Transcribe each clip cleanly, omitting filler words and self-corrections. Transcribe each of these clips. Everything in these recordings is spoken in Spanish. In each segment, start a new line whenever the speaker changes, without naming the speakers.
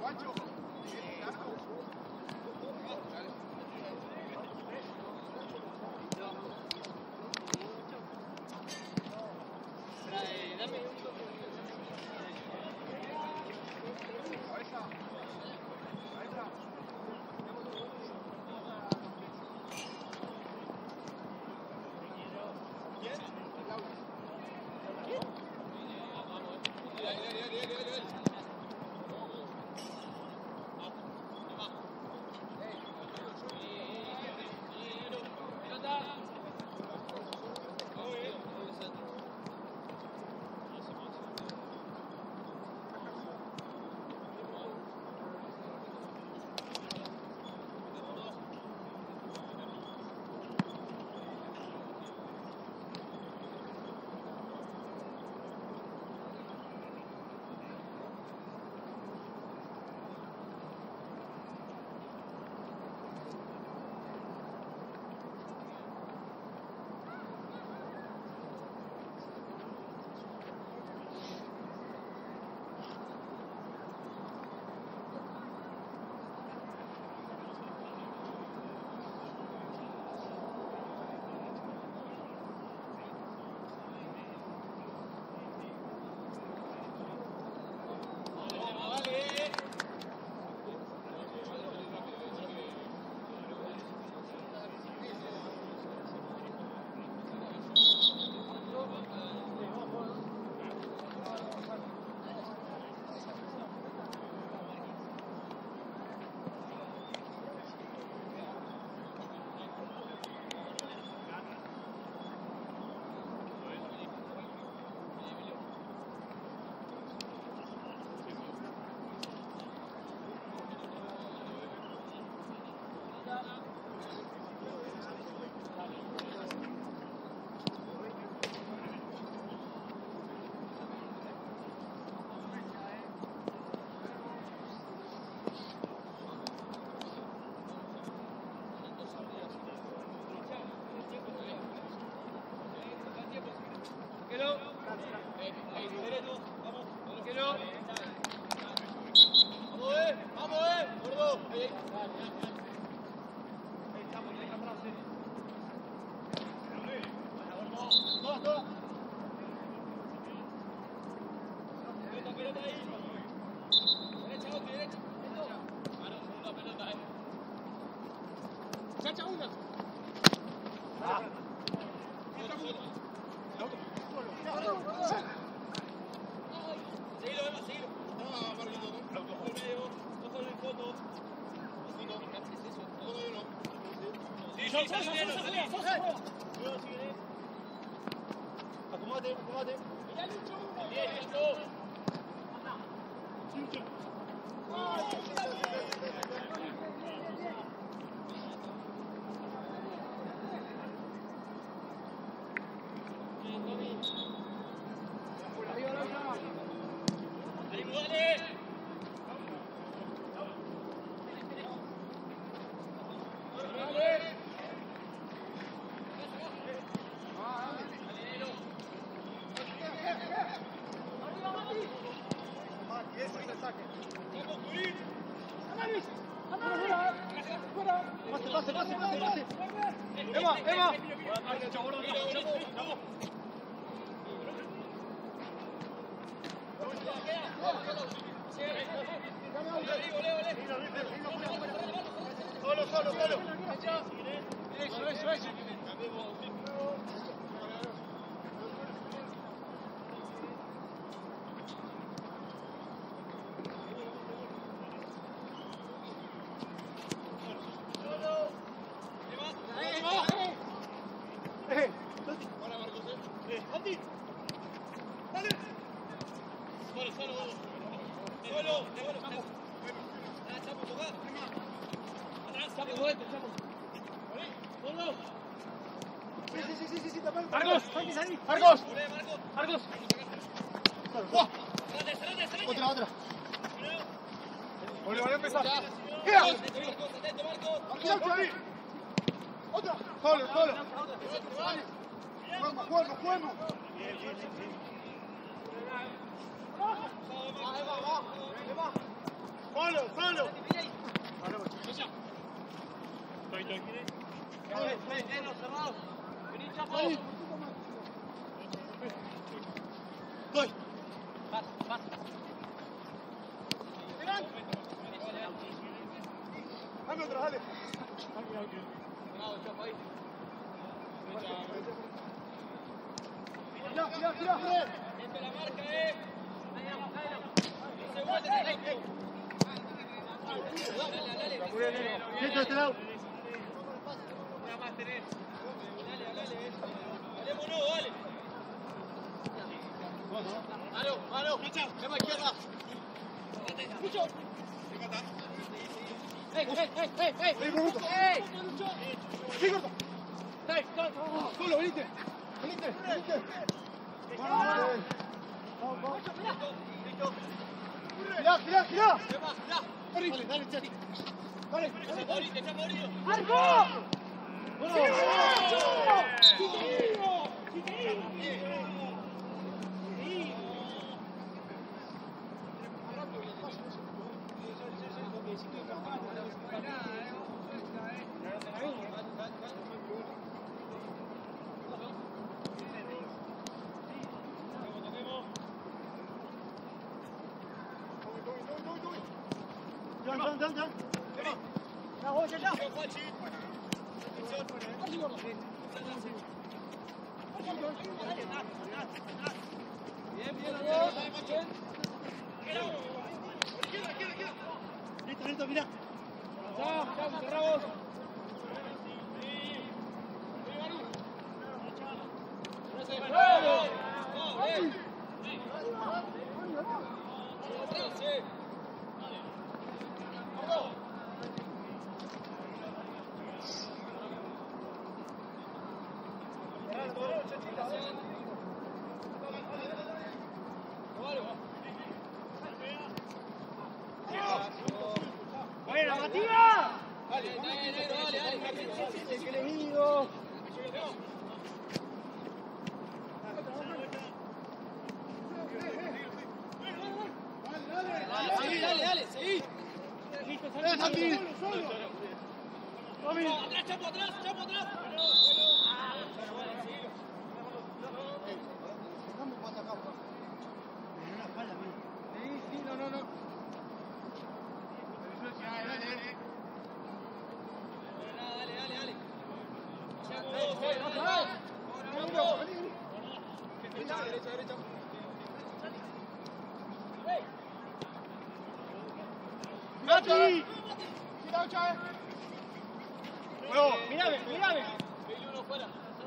Acomódate, acomódate. ¡Argos! ¡Argos! ¡Argos! Otra. Vale, a empezar. ¡Gira! ¡Otra! ¡Solo! ¡Juego! ¡Va! Solo, solo. Voy. Dame otra, dale. Tira.
La marca,
Listo, este lado.
Una más tenés. Dale. Valémonos, dale. Mano. Tema izquierda. Lucho.
Sí, corta. Solo, venite. Girá. Horrible, dale, Chati. Dale. ¡Arco! Dale. Ya, voy, ya. Listo, mirá. Ya, cerramos. ¡Buena, Matías!
Dale.
¡Qué le digo!
Dale, seguí.
Solo.
Atrás, Chapo atrás. Derecha.
¡Mati! ¡Cuidado, Chávez!
Mírame. Vení uno fuera.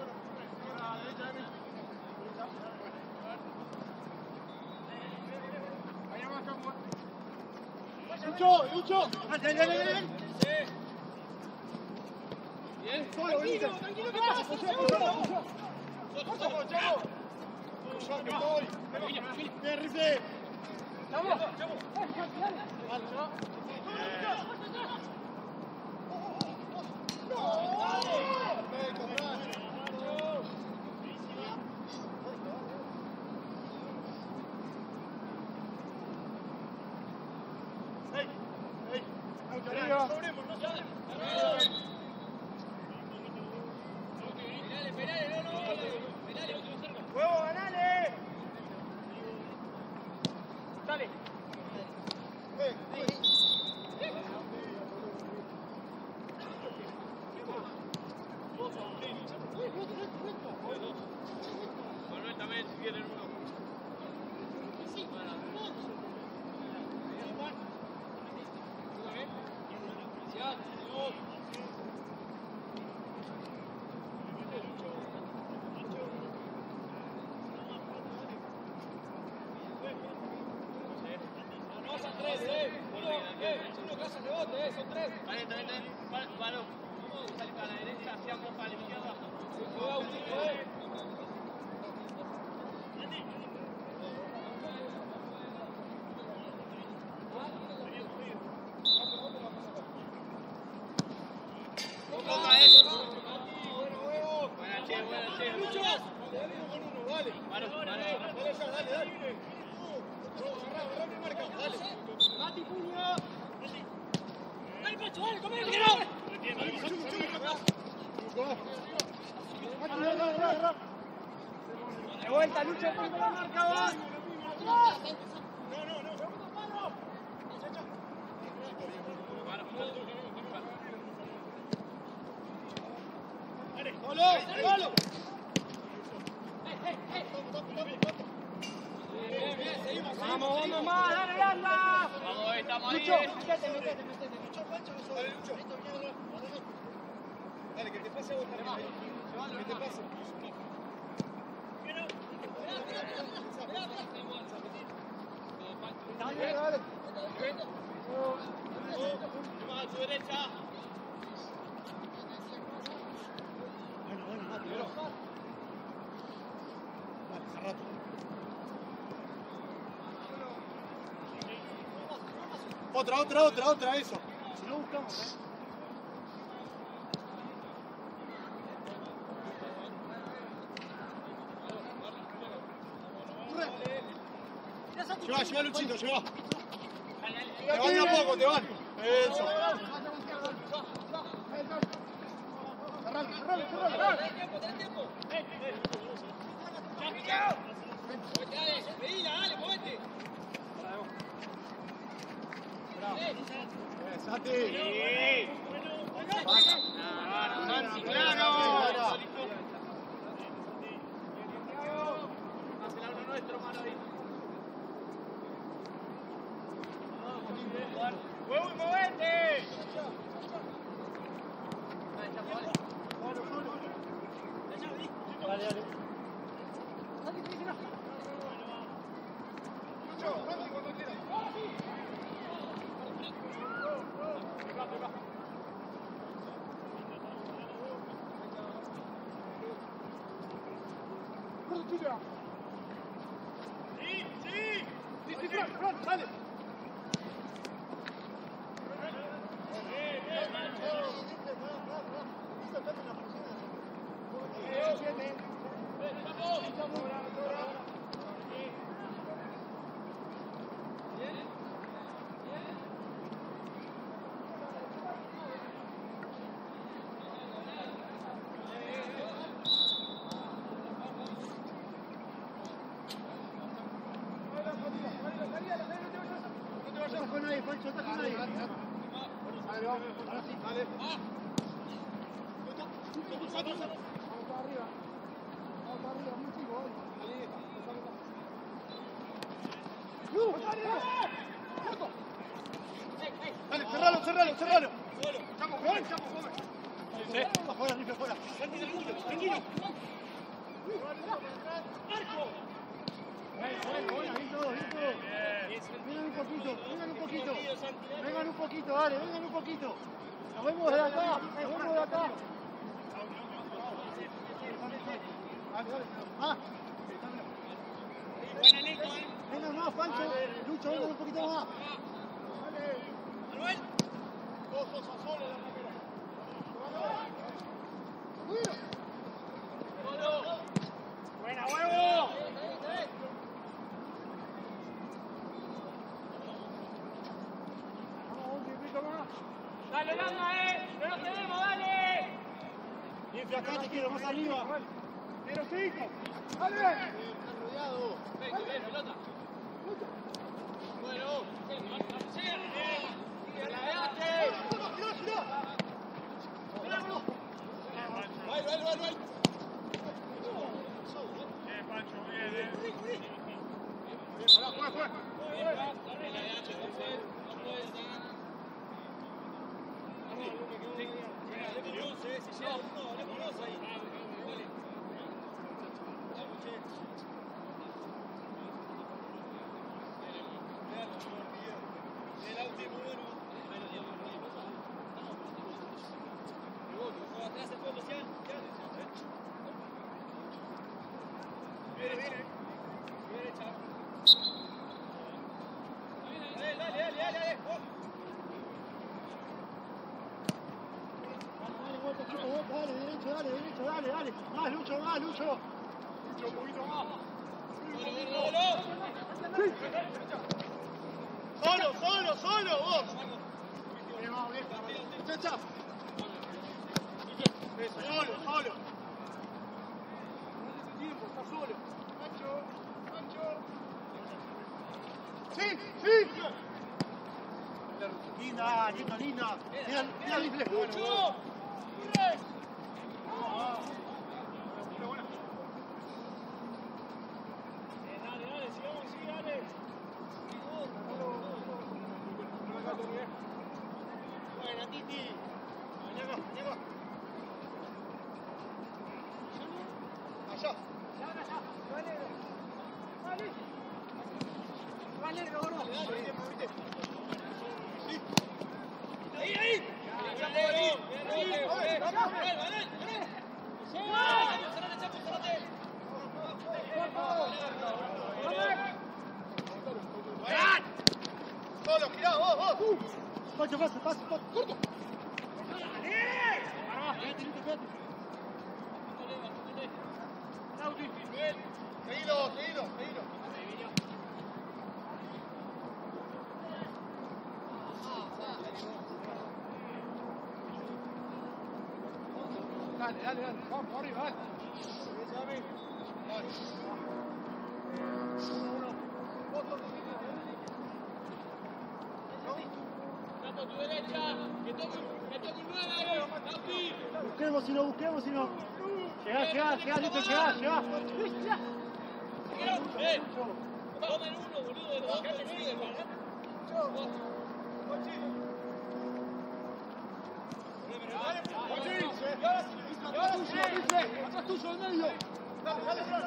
Lucho. Dale.
Bien.
Solo, venite.
Tranquilo, ¿qué pasa?
Chavo. Bien, Rifle.
Chavo.
¡Huevo, ganale!
Dale. Manuel también, si quieren uno. Uno que hace rebote, son tres. Vale. Vamos a salir para la derecha, hacíamos para la izquierda. Juega un chico, Mati, puño. vuelta, Lucho, pongo la marca vos.
¡Solo!
Vamos más, dale, anda.
Vamos, estamos ahí.
Lucho, metete.
Dale, que te pase a vos también. Que te pase. Dale.
Más a tu derecha.
Bueno, Mati, bro. Dale, cerrate. Otra, eso. Si no buscamos, Lleva, Luchito, lleva. Te van de a poco, te van. Eso. Cerrale.
Dale tiempo. Dale, pedila, dale, movete.
Santi.
Santi, claro. Nuestro mano ahí. ¡Huevo y movete!
Dale. Sí, Fran, dale. Pancho, está con nadie. Dale, vamos. Ahora sí, dale. Vamos para arriba. Muy chico, dale. Dale, cerralo. Chapo, come. Afuera, rifle, afuera. Tranquilo. ¡Marco! Bueno, ahí todos. Vengan un poquito, dale, vengan un poquito. Nos vemos de acá. Vengan más, Pancho. Lucho, vengan un poquito más.
Manuel.
Vos sos a solo la primera.
Buena, huevo. Dale, Landa, que no te vemos, dale.
Bien, acá te quiero, más arriba.
Pero sí, hijo.
Dale. Está rodeado.
Bien, pelota. Bueno, Vai.
Pancho, bien.
Juega. Dale. Más, Lucho. Lucho, un poquito más. Solo, vos. Bien, vamos, bien. Chacha. Solo.
Tiempo, está solo.
¡Sí! ¡Sí! Linda, linda, linda. Mira, Rifle. Buena, Titi. Allá.
Ahí.
Solo, girá, vos. Pacho, pasa, corto. Seguilo. Dale, vamos arriba, dale.
Tato, tu derecha, que toque un 9 ahí, Lauti.
Busquemos si no. Llegá, Lipe, llegá.
Toma el 1, boludo, de los dos que se sigue, ¿verdad?
Atrás tuyo, al medio. Dale,
mandate.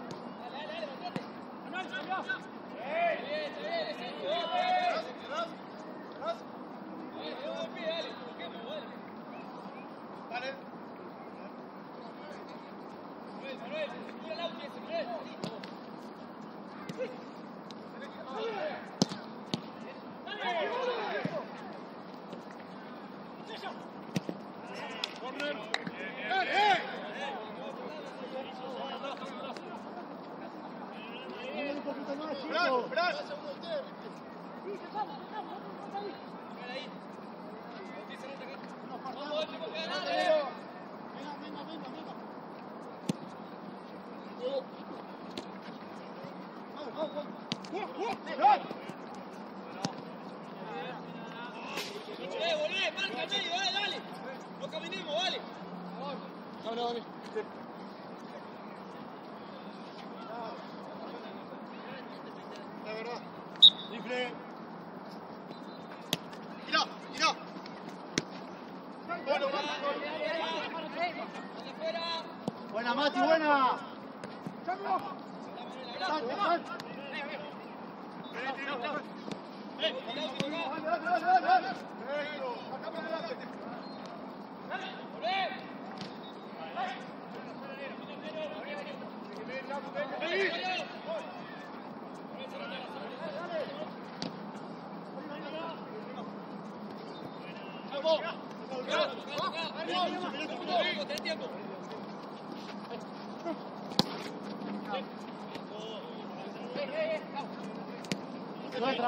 Manuel, segura el auto ese, Manuel.
Corner. Un poquito más, chico.
Ahí. Vamos, chicos, que ganale.
Venga.
Volvé, marca el medio, dale. No caminemos, dale.
Dale. La verdad. Rifle. Girá. Bueno, buena, Mati, buena. Dale.
Ten tiempo.
Nuestra.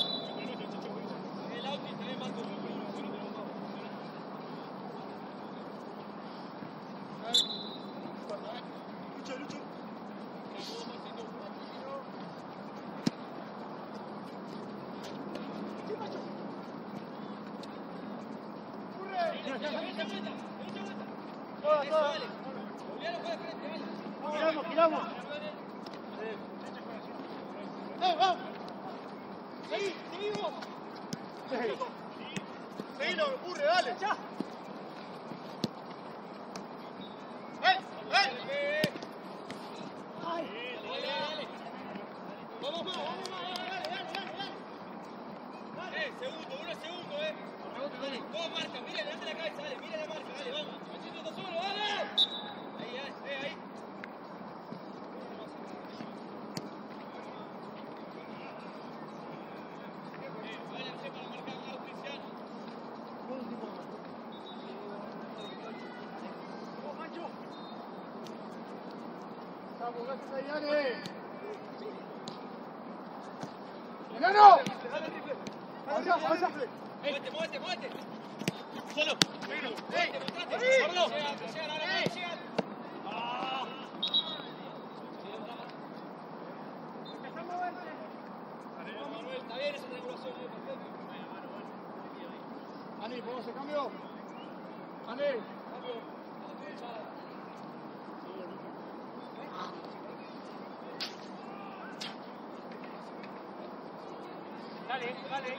El auto se ve más como.
Lucho. Giramos. Vamos. Seguimos. Seguilo, Burre, dale. Ya. Ay.
Dale. Vamos más, dale. Segundo, 1 segundo, Dos marcas, mira, delante de la cabeza, dale, mira la marca, dale, vamos. Machito, está solo, dale. Ahí. Váyanse para marcar a Cristiano.
Vamos, Mancho. Vamos, gracias ahí, dale. ¡Enano! Avanza.
Muévete. Solo. Mostrate. Llegan.
¿Cómo se cambió? Dale.
Dale, dale.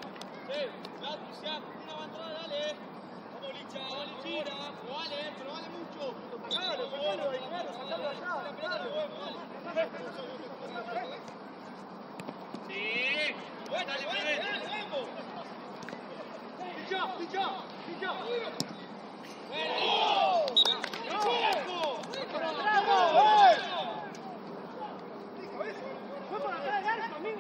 Una avanzada, dale. Vamos, Licha, vale, Lichira. Pero vale mucho.
Sacalo, sacalo de acá.
Sí. Bueno, dale, vamos.
Pichó. Fue por atrás del arco, amigo.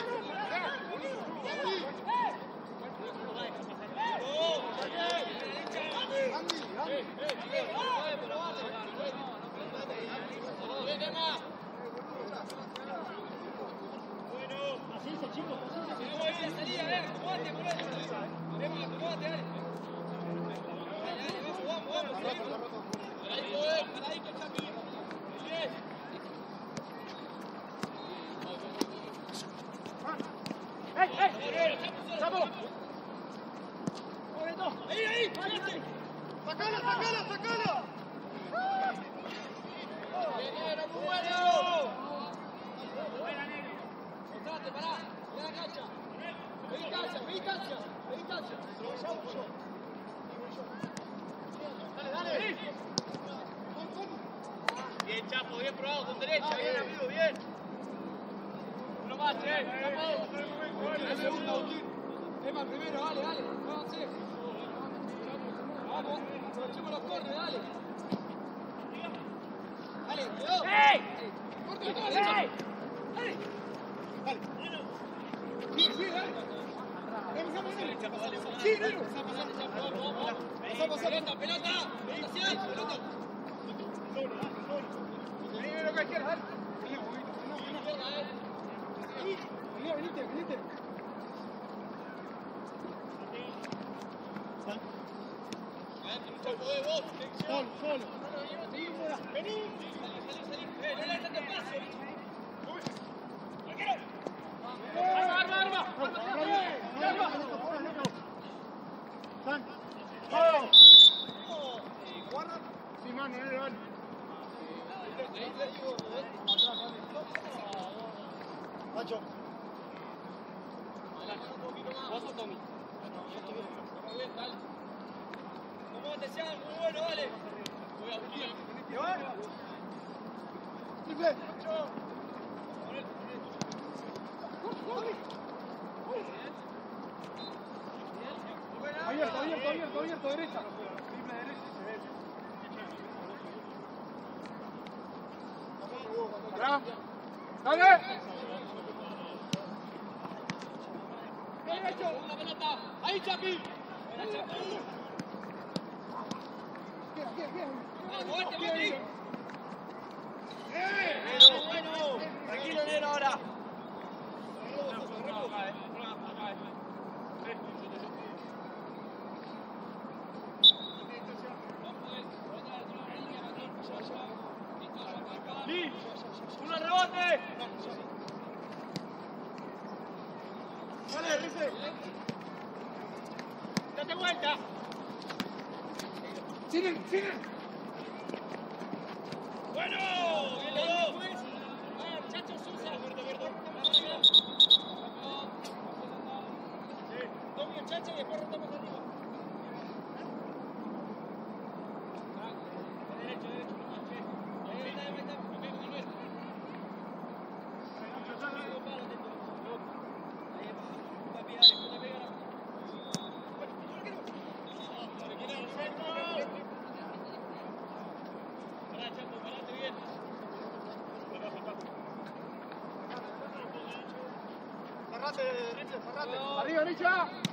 Paciencia, chicos, paciencia. ¡Vamos!
¡Ahí! ¡Sacala! ¡Venero, muy bueno! Contate, pará, ve la cancha. Pedí cancha. Dale. Bien, Chapo, bien probado con derecha, bien, amigo, bien. Uno más, El segundo. Emma, primero, dale. No avancé. Vamos, aprovechemos los corners, dale. Dale, cuidado.
¡Ey!
Corta. Pelota.
Venite. Solo.
Vení. Salí. No le dejes espacio.
¡Arma!
San. Guarda. Sí, mano, no le vale. Macho.
Vos sos Tommy. Bien, dale. Como te sean, muy bueno, dale. Voy a buscar.
Triple. Abierto, derecha. Triple derecha. Pará. Dale.
Derecho, una pelota. Ahí, Chapi. Buena, Chapi.
Bien.
Movete, Mati. Bueno. Tranquilo, Nero, ahora.
¡Sí! ¡Uno rebote!
Dale, Rice.
¡Date vuelta!
Siguen.
Bueno, bien los dos. Muchachos, Susa. Tommy, muchachos, y después rotamos arriba. Derecho, nomás, che. Ahí está. Manuel. Papi, dale, pega. Pará, Chapo, parate bien.
Cerrate, Rice, cerrate. Arriba, Richa.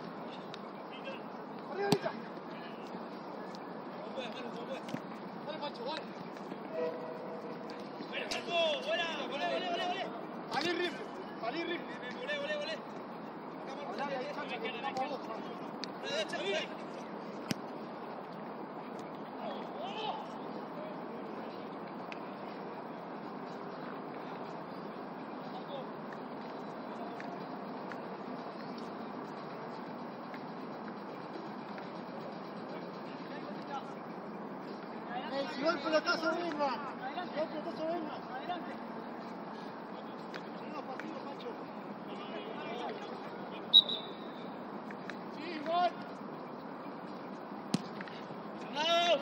Como puedes. Dale, Pancho, dale. Bueno, Marco, buena. Volé.
Salí, Rice.
Volé.
Hablale ahí, Sancho, que vamos a vos.
Derecha, volé.
Si va el pelotazo, venga. Si va el pelotazo, venga.
Adelante.
No, partido, macho. Sí, gol.
¡Vamos!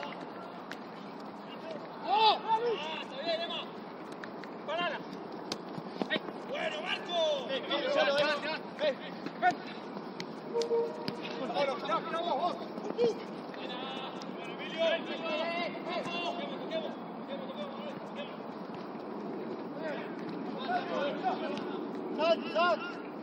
¡Oh!
¡Está bien, Emma! ¡Parala! ¡Bueno, Marco! ¡Ven!
Vos. Sal.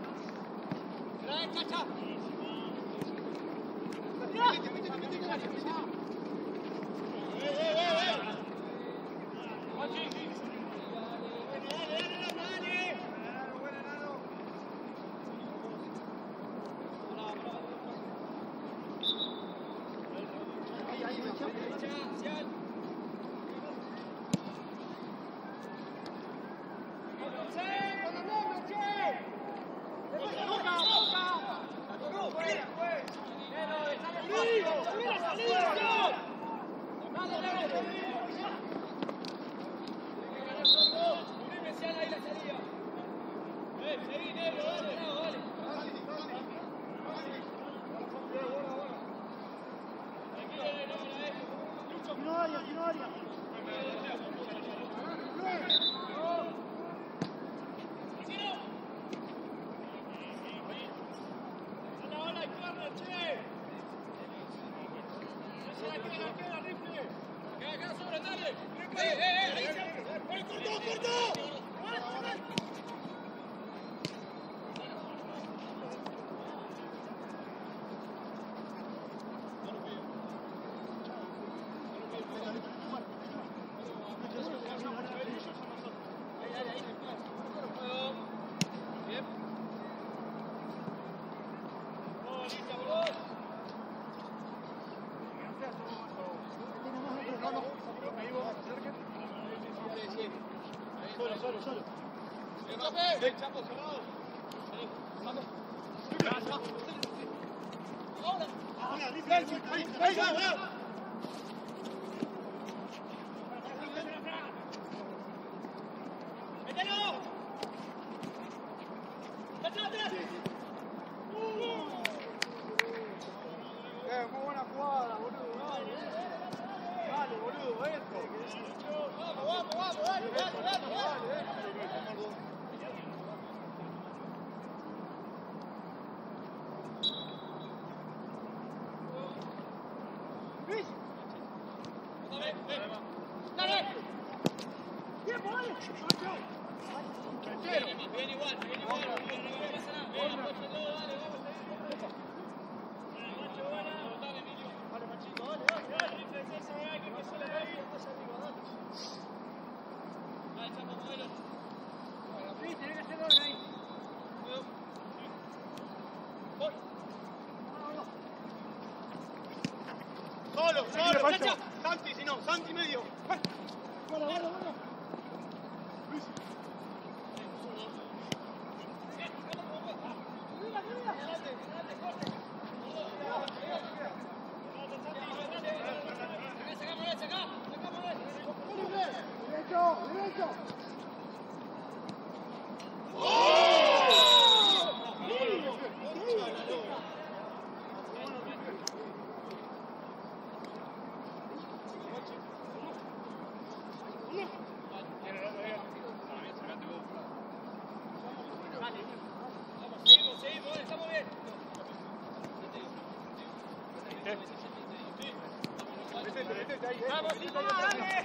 Solo.
¡Ven, Chapo, cerrado! ¡Vamos! ¡Ahora! ¡Ahí, va! ¡Mételo! ¡Atrás!
Muy buena jugada, boludo. Dale, boludo, esto.
¡Vamos, dale! Bien igual. No pasa nada. Ven, apóyalo, dale, vamos. Macho, dale, Emilio.
Dale, machito, dale.
Dale, Chapo, modelo.
Sí, tenés que hacer orden ahí.
Voy.
Solo,
Chacha.
Santi, si no, Santi medio. Bueno. Derecho.
Seguimos, estamos bien.
Metete ahí.
Vamos, dale.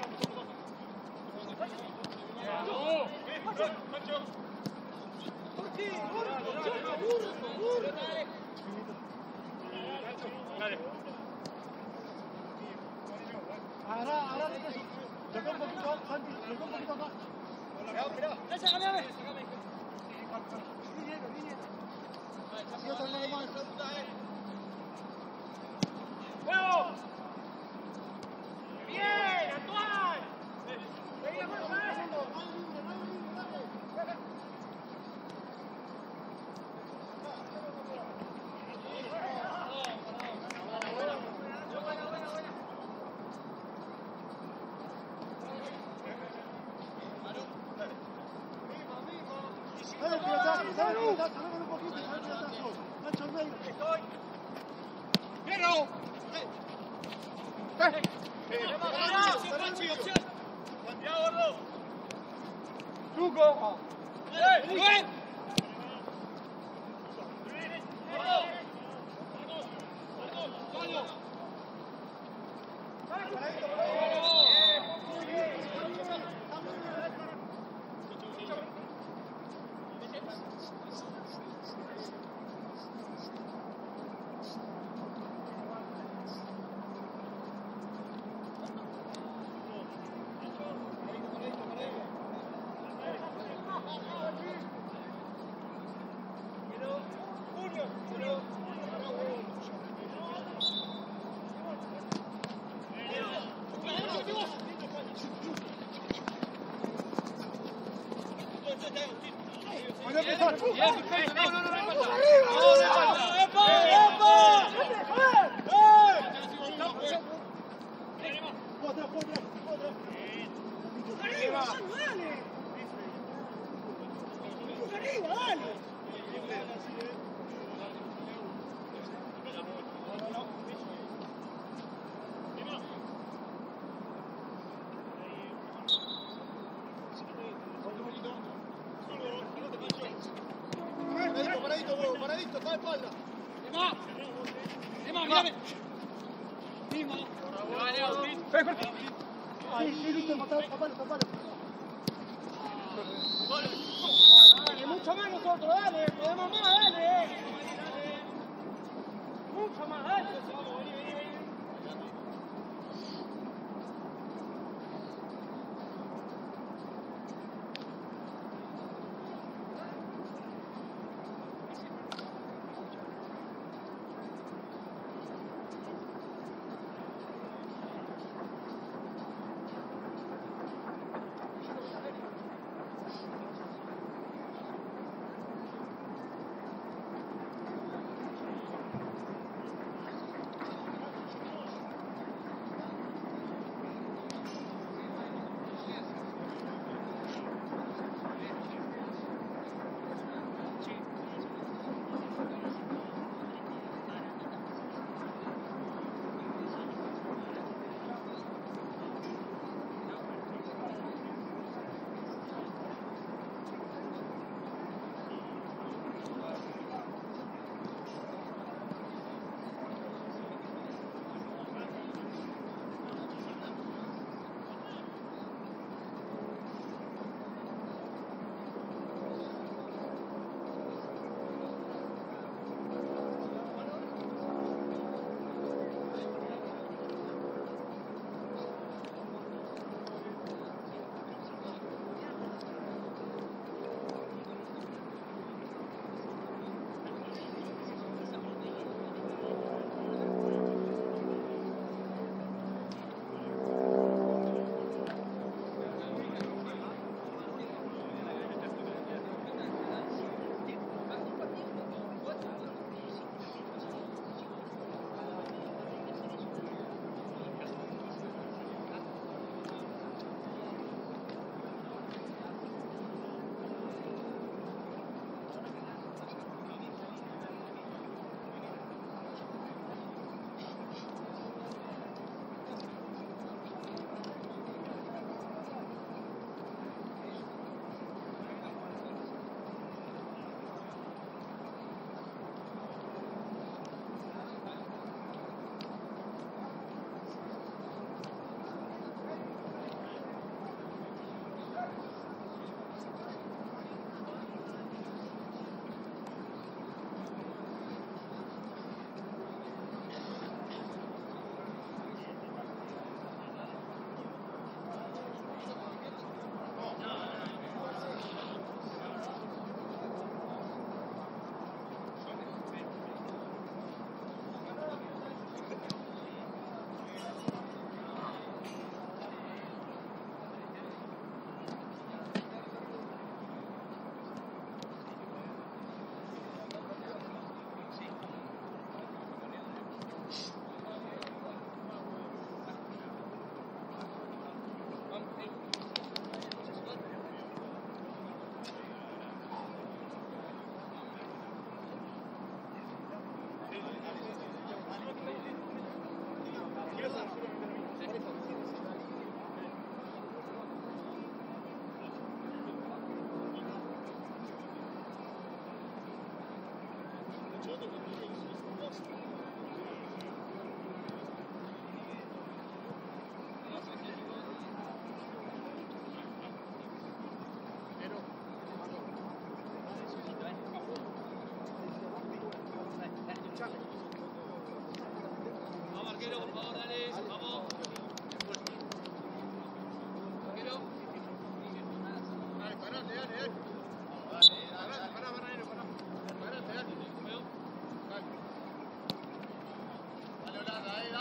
Ahora, tocó un poquito, Santi, tocó un poquito acá.
Sácame.
Así otro lado más.
¡Juego! ¡Bien, Antoine! ¡Seguí la mano,
Dale el pilotazo, dale un poquito, dale el pilotazo. Nacho al medio.
Estoy.
¡Pero!
Ya, gordo.
¡Truco! ¡Bien!
Voy a empezar.
Bien, perfecto. No, no, no, no falta.
Paradito, está de espalda.
Mírame.
Sí, listo, tapalo.
Dale, mucho más nosotros, dale. Podemos más, dale. Mucho más, dale. Vení.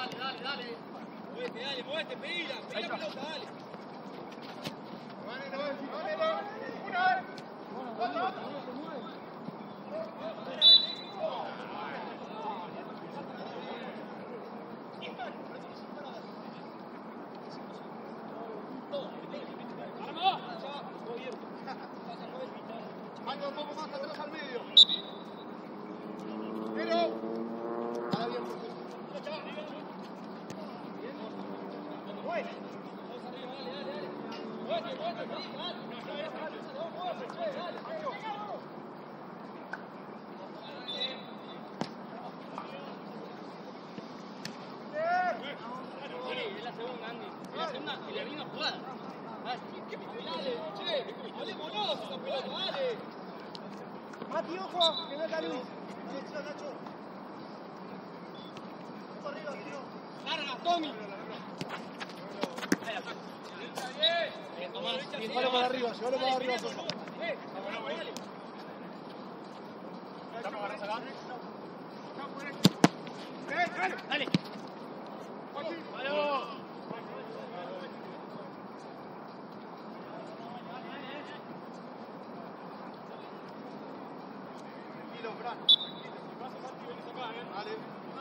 Movete, pedí la pelota, dale.
Manda un poco más atrás al medio. Pero. Ahora bien.
Es la segunda, Andy. Es la segunda y la misma jugada. ¿Qué dale, che? Hablemos esa pelota, dale.
Mati, ojo, que no está Luis. Nacho. Arriba, tío.
Larga, Tommy.
Llévalo para arriba, llévalo para arriba.
Dale.
Tranquilo, Fran. Dale.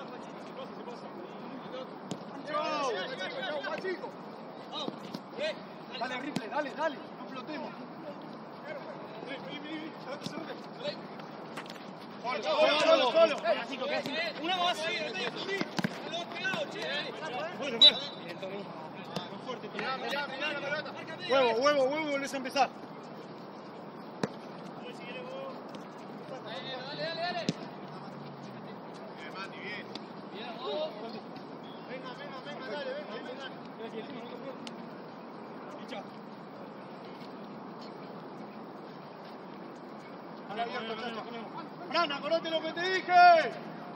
Chau, chico. Dale, Ripley, dale. No flotemos. Solo.
Una más.
Huevo, volvés a empezar.
Dale.
Mati, bien. Venga, dale. Fran, acordate lo que te dije.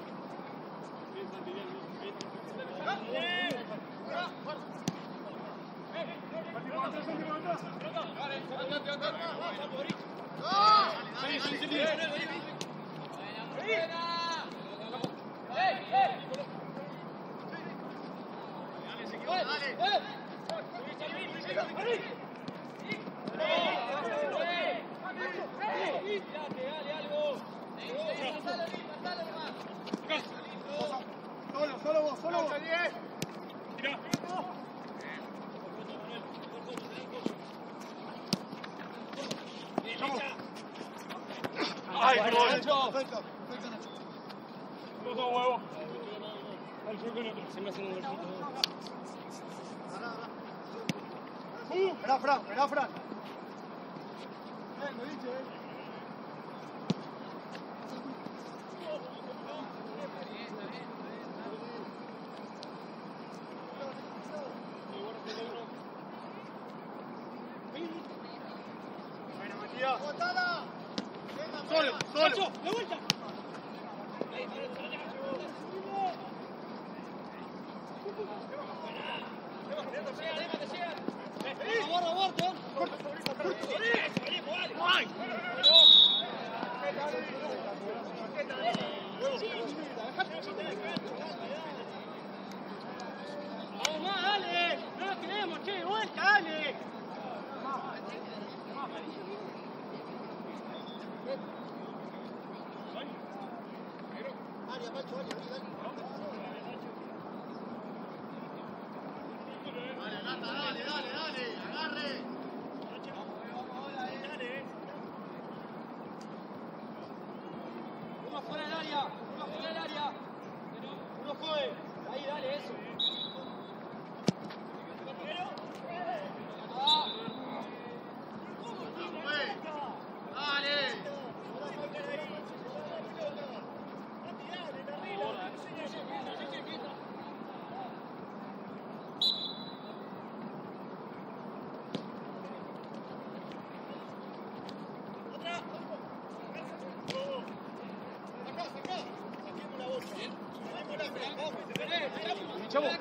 Solo vos.
¡Ay, qué gol!
Perfecto, Nacho.
Los dos huevos. Al sur con otro. Se me hace un golcito.
Esperá, Fran. Lo dicho, Bueno, Matías. Solo.
¡De vuelta! Vamos más, dale. No nos quedemos, che, vuelta, dale.
Dale, agarre.
Uno fuera del área. Uno joven. Ahí, dale, eso.
Chavo.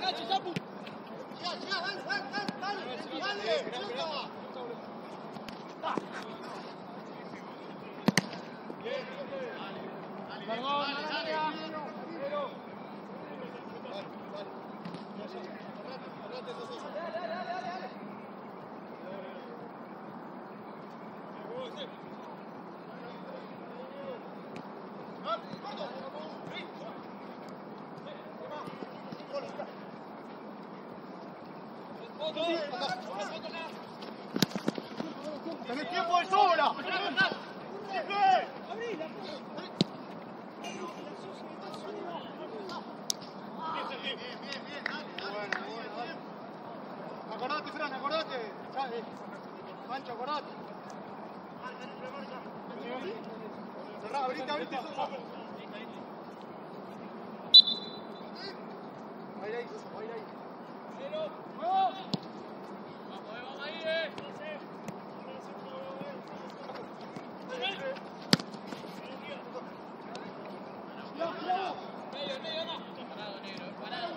¡Tenés tiempo de sobra! Acordate, Fran, acordate. Mancho, acordate. Cerrá, abrite y cerrá. Va a ir ahí, Sosa, va a ir ahí.
Vamos ahí, Medio, no. Parado, negro, parado.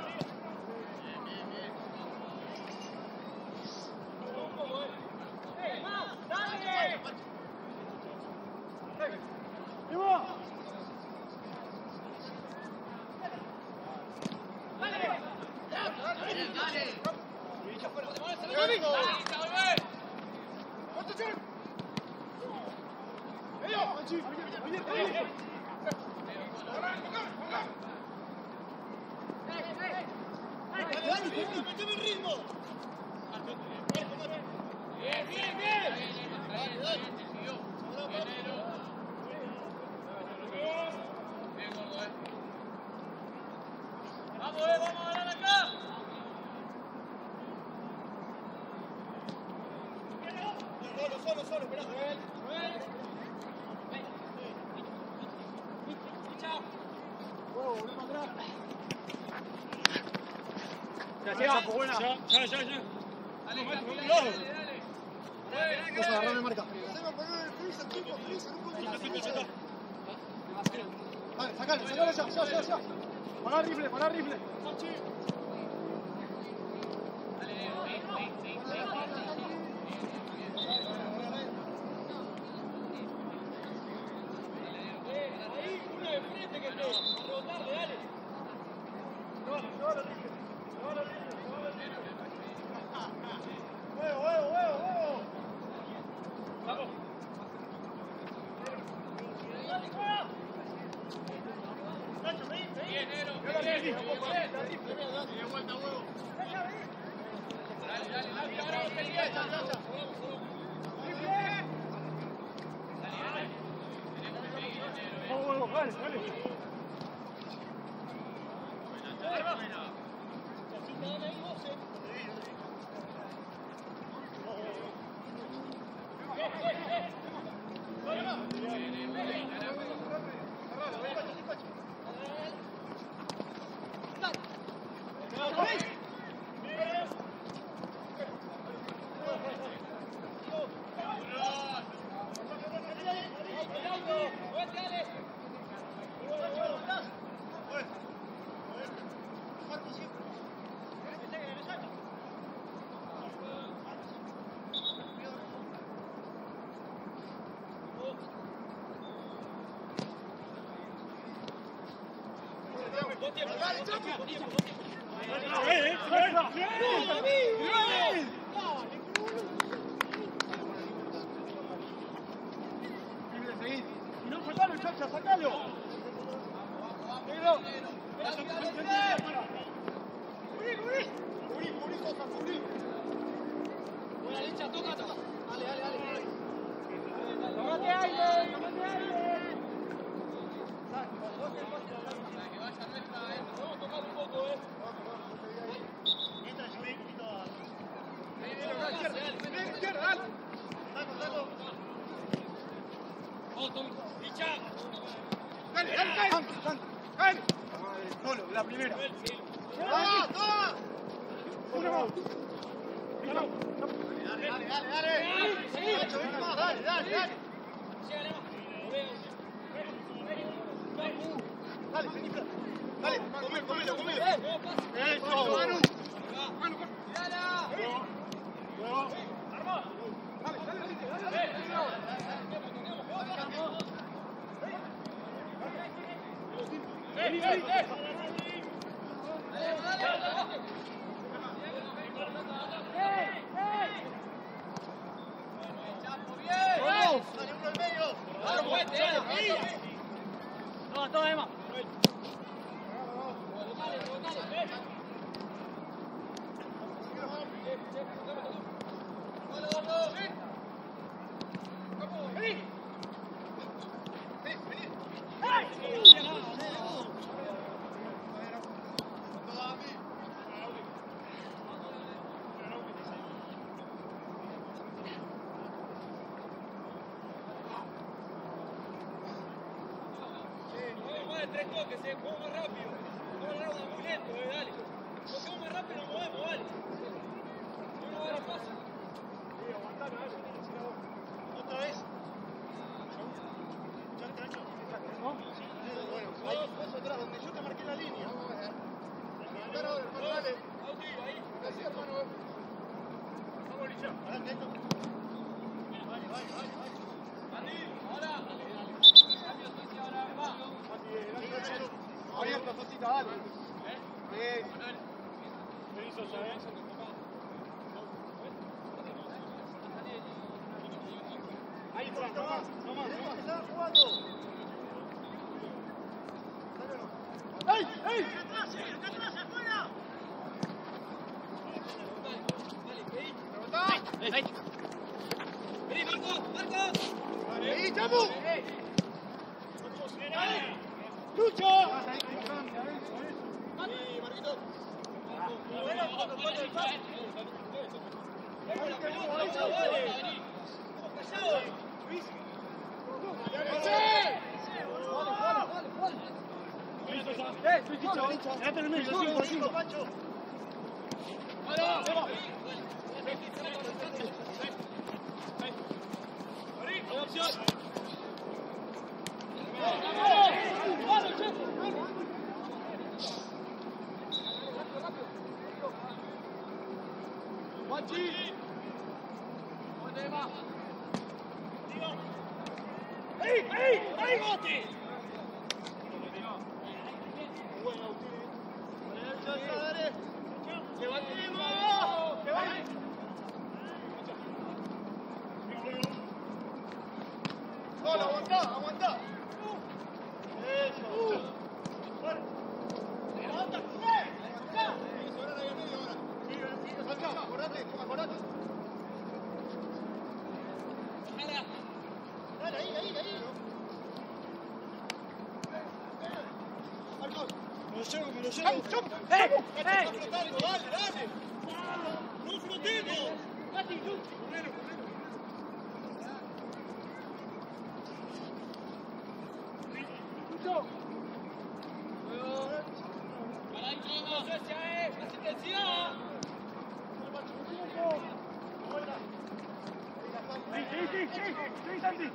Solo, esperá.
Ya, buena.
Ya.
Sosa, agarrame marca. Vale, sacalo ya. Pará rifle. No, sacalo, chacha, sacalo. Negro. Cubrí, Sosa, cubrí.
Buena lecha, toca. Dale.
Tomate aire.
Para que vaya recta, vamos a tocar un poco,
Mientras yo invito a...
Izquierda,
dale.
Vamos, Tommy. Licha.
Dale. Solo, la primera. ¡Toma! Una más. Dale. Dale, vení, Fran. Dale, comelo. Eso, Manu.
Toma, Emma.
3 toques, juego más rápido. No la ronda muy lento, dale. Toquemos más rápido y nos movemos, vale. Y una hora fácil.
Sí, aguantame, dale.
Otra vez.
¿No?
Bueno, ahí, vos atrás, donde yo te marqué la línea. Dale, hermano, dale.
Ahí.
Así, hermano.
Vamos, Licha.
Adelante, esto. Vale.
Mati, ahora. Cambio, Suecia, ahora va.
Abierto, Sosita, dale. Bien.
¿Qué hizo ya, Ahí, Fran, nomás.
Tenemos que estar jugando.
¡Ey! ¡Ey!
Dale, vení, Marcos.
Ahí, Chapu.
¡Lucho! Quédate en el medio, 5.
Pancho. Solo, aguantá. Eso. Levanta, acordate. Dale, ahí. Marcos. Me lo llevo.
¡Ey!
Dale. No flotemos.
Sí, Santi.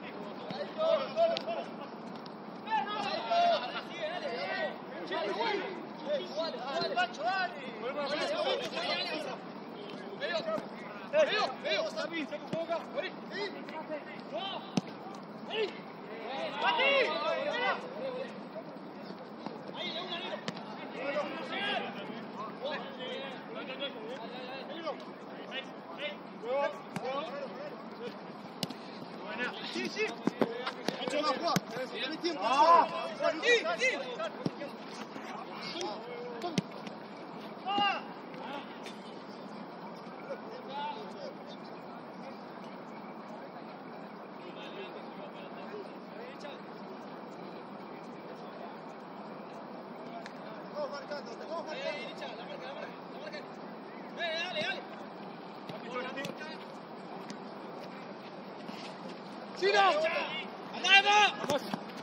Pancho, dale. Veo.
Sammy, saca un poco acá.
Sí. Pancho, va a jugar. Tenés tiempo. Vamos marcando.
Dale.
¡Sino! ¡Vamos!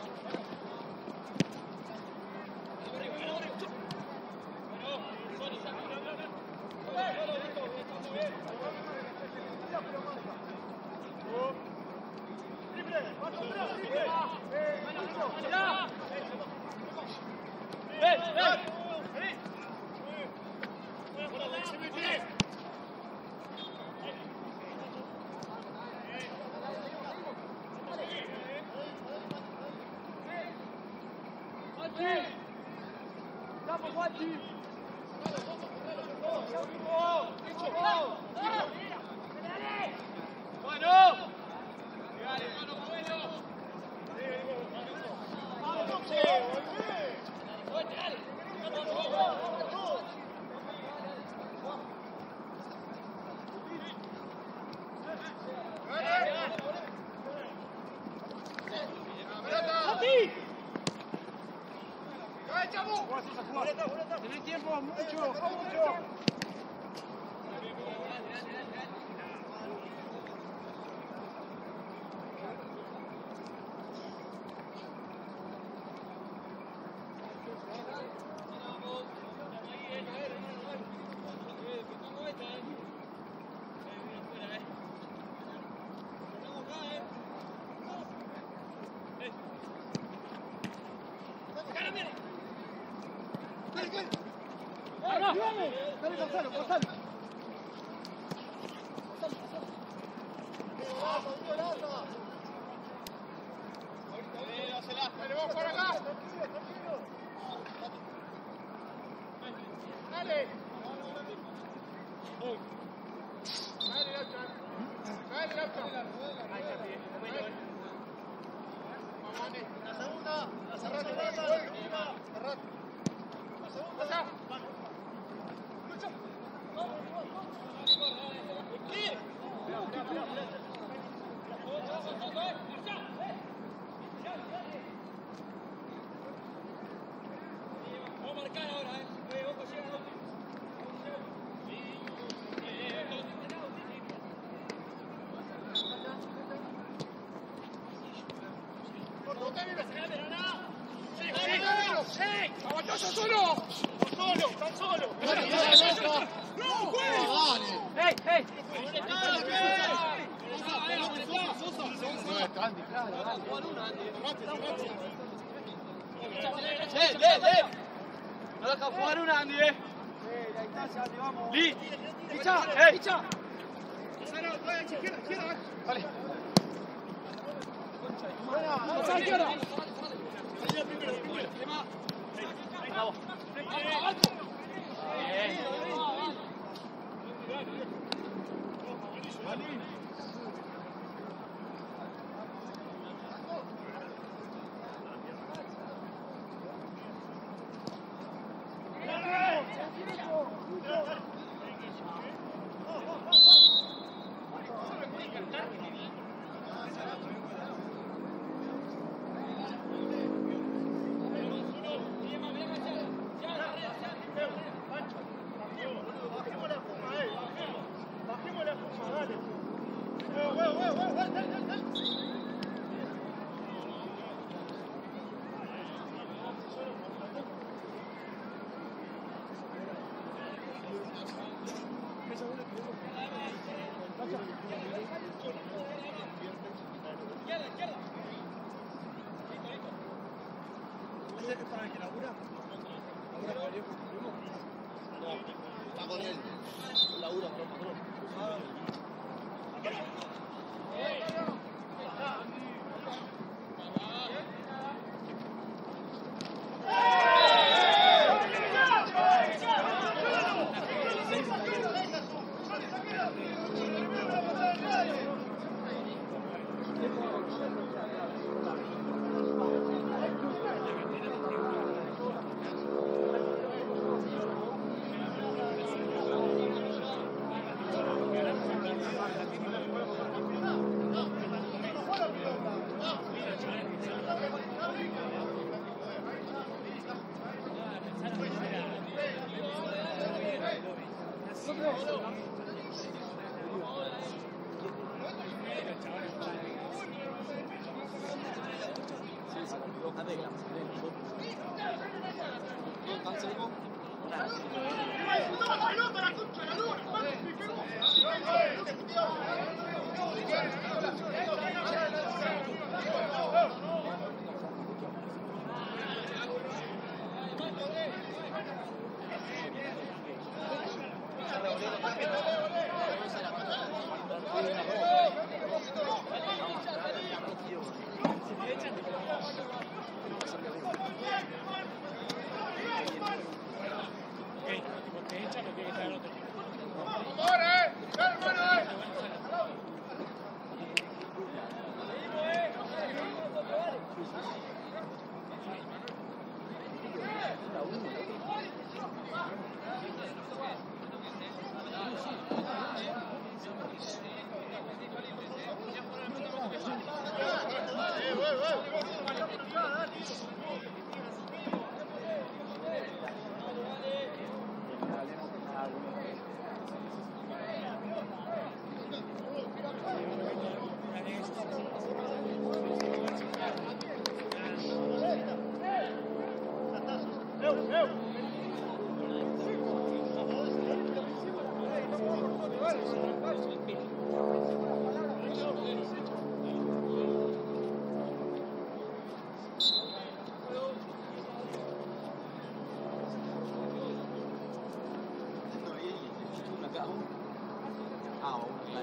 Tenés tiempo, mucho.
Dale, Gonzalo, Gonzalo. Dale, vamos por acá. Dale. Dale, Laucha. Dale, Laucha. Ahí está bien. Vamos, Andy. La segunda. La cerrate, cerrate. La segunda. Allá. Lucha.
Vamos a marcar ahora, Ojo, llega el último.
Tan solo.
¡No, güey!
¡Ey, ey!
No, está Andy, claro, dale.
No deja jugar una, Andy,
La distancia, Andy, vamos.
Li.
¡Picha! ¡Picha!
Dale.
¡Picha, izquierda!
Está con él. Labura para el patrón.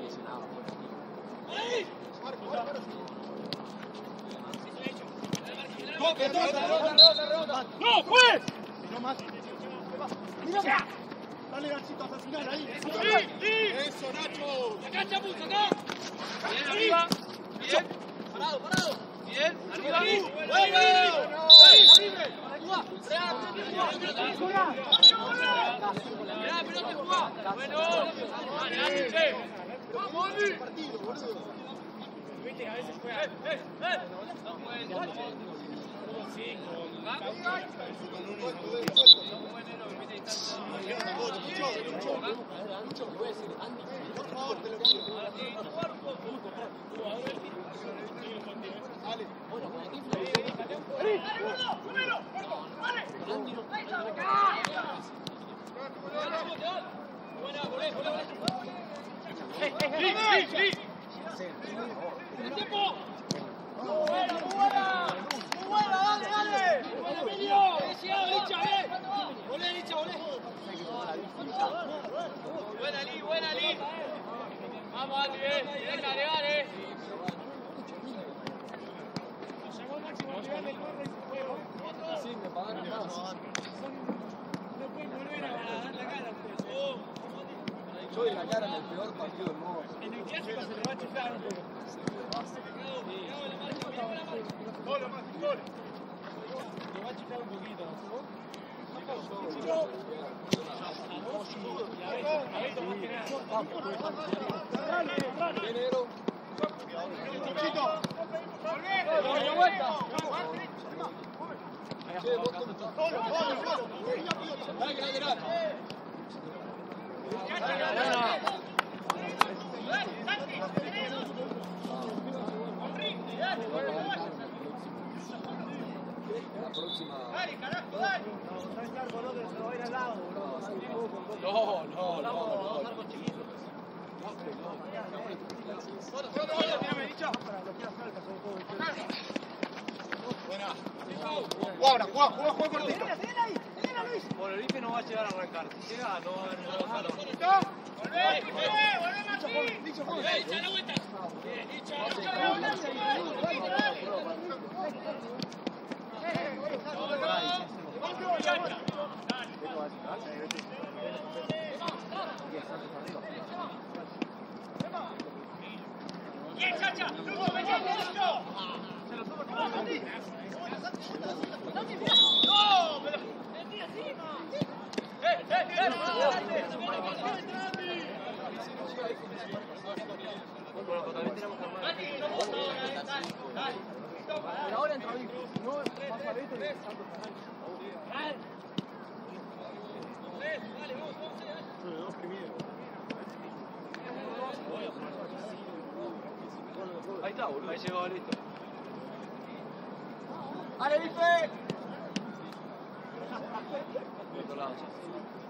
¡No, pues!
No más. Dale, Nachito, hasta el final ahí. Eso, Nacho.
Acá, Chapu, acá. Bien, arriba. Bien. Parado, parado. Bien, arriba. Bueno. Mirá, pelota, jugá. Bueno. Dale, dale, che. Vamos, Oli.
Partido, boludo.
Viste, a veces juega.
No puede.
Sí,
Por favor, te lo pido. Dale.
Buena, Lee. Vamos, Andy, dale, dale.
llamó máximo nivel del barrio y se fue.
Sí, me pagaron más.
No pueden volver a dar la cara ustedes.
Yo doy la cara en el peor partido del mundo.
En el clásico se le va a chiflar un poco.
Gol, más, gol.
Le va a chiflar un poquito. A veces más que nada.
Enero.
Chito.
Doble vuelta.
Che, vos cómo estás. Dale, lateral. La próxima.
Juega cortito.
Por el IFE no va a llegar a arrancar. Si llega, no va a arrancar.
Pero ahora entra bien. No, más a veces.
Ahí está, boludo. Ahí llegó, listo.
¡Ale, Bife!
Por otro lado, ya.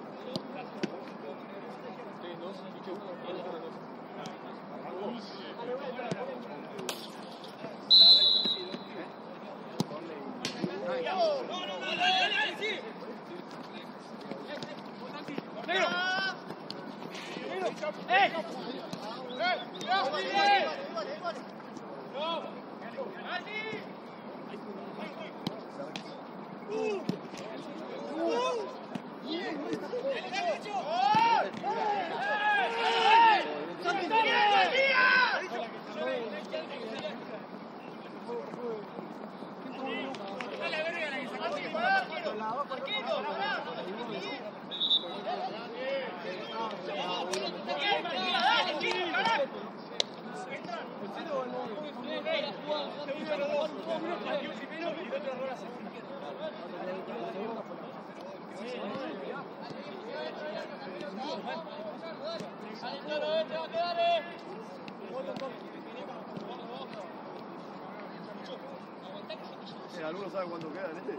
¿Alguno sabe cuánto queda en este?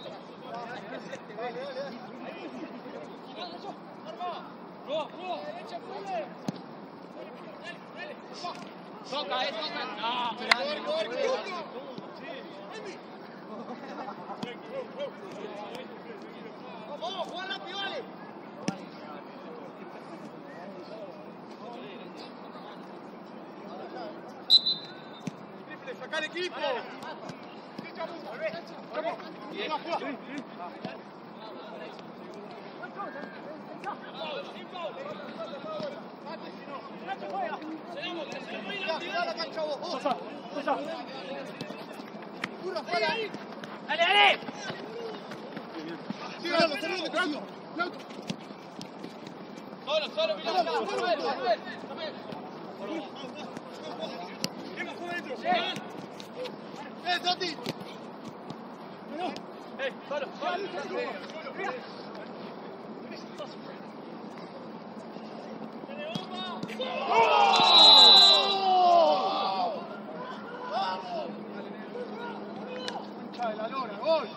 Go, Toca, toca. No, vamos, juega rápido, vale.
Triple, saca el equipo.
¡Dale, dale! Solo, mira.
Santi!
Solo.
¡Concha de la lora, gol!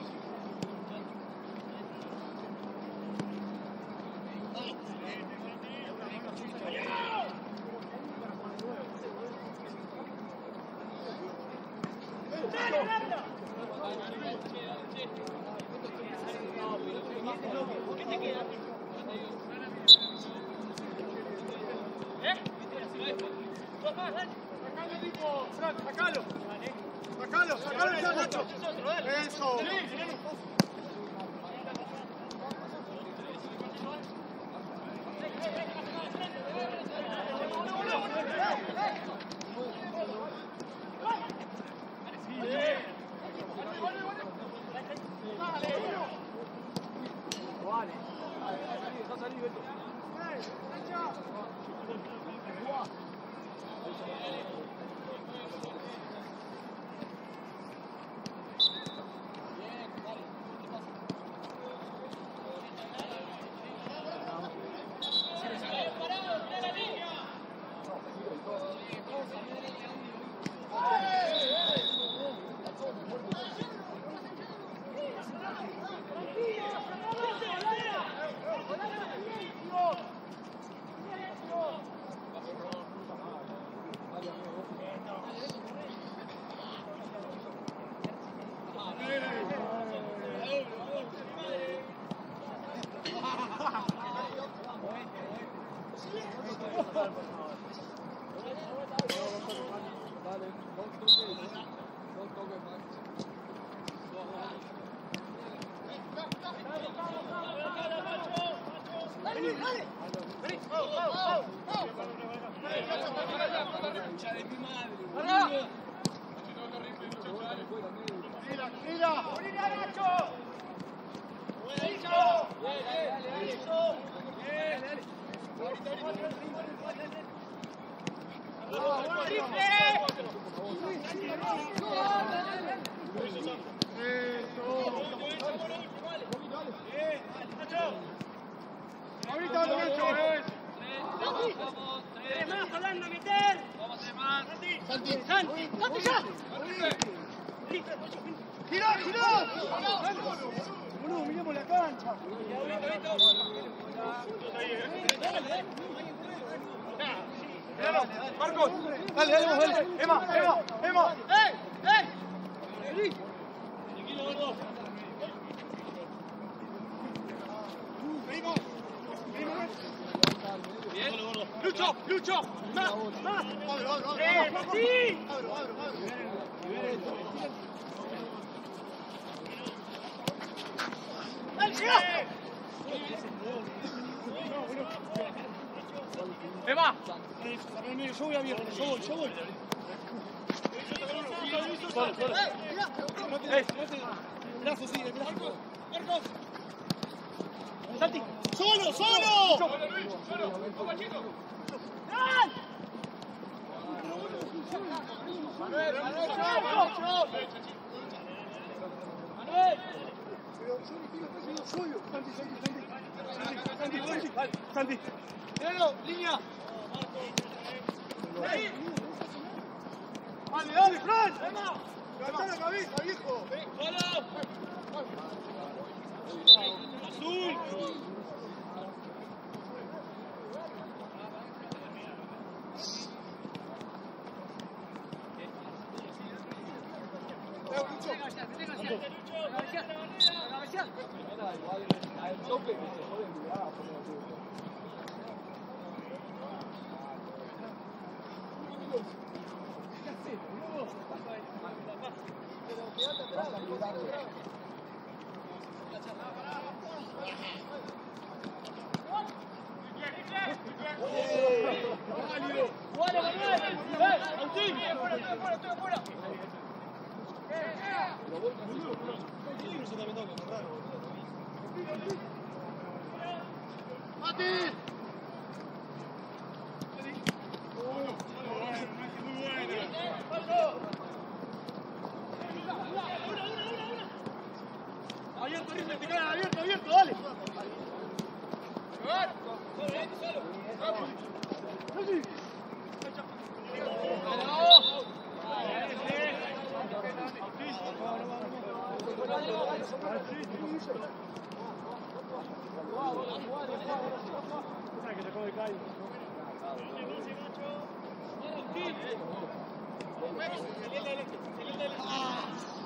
Sacalo, Nacho. Eso. Marcos, dale, Emma. Lucho, más. Sí.
Emma.
Yo voy abierto, yo voy. Brazo, sigue, brazo. Marcos. Santi. ¡Solo! Manuel. Santi. Línea. Dale, Fran. Levanta la cabeza, viejo. Azul.
Era igual al tope que se joden, cuidado, por lo que- Pero quédate atrás, la cosa es-
¡Jugale, Manuel! ¡Agustín! ¡Estoy afuera!
¡Mati!
Abierto, River, te quedas abierto, abierto, dale.
Que te come Kai.
¡Agustín!